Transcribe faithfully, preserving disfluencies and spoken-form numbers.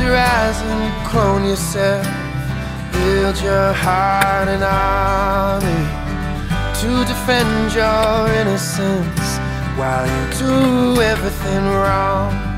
your eyes and clone yourself. Build your heart an army to defend your innocence while you do everything wrong.